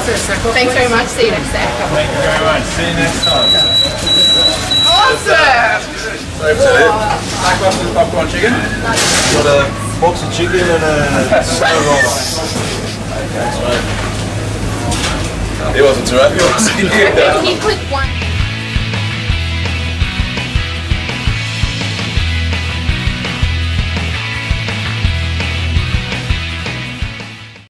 Thanks very much. See you next day. Thank you very much. See you next time. Awesome! Lackluster popcorn chicken. Got a box of chicken and a roll. He wasn't too happy. Can you click one?